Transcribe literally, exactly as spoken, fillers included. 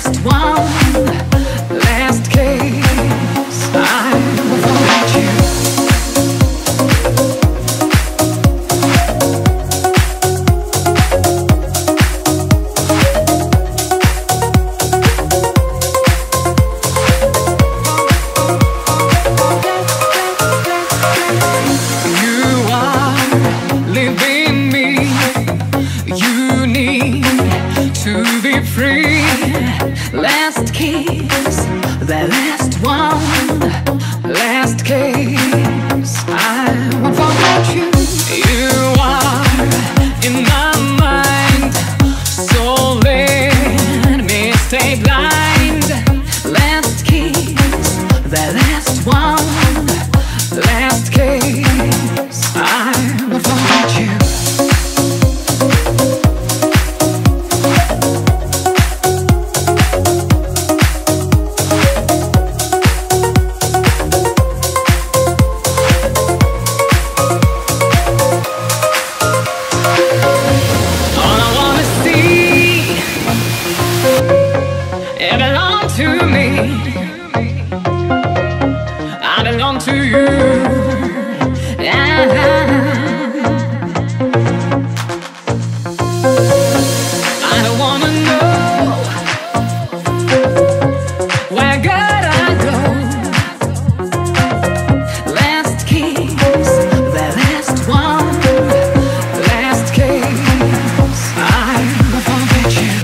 last one, last case. I will forget you. Free, last kiss, the last one, last case. I won't forget you. You are in my mind, so let me stay blind. Last kiss, the last one, last case. I won't forget you. To me, I belong to you. I don't wanna know where could I go. Last kiss, the last one, last case. I will forget you.